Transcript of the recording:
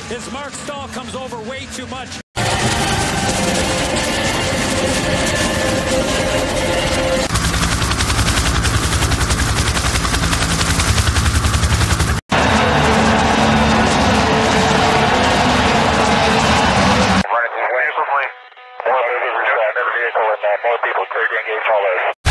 as Mark Stahl comes over way too much. More people clear to engage all this.